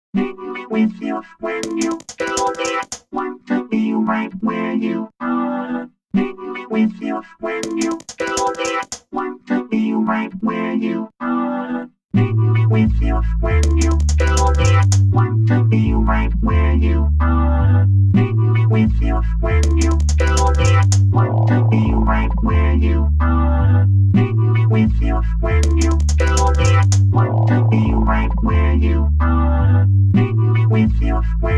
Meet me with you when you go there. Want to be right where you are. Meet me with you when you go there. Want to be right where you are. Meet me with you when you go there. Want to be right where you are. Meet me with you when you go there. Want to be right where you are. Meet me with you when you go there. Want to be right where you are. Meet me with you when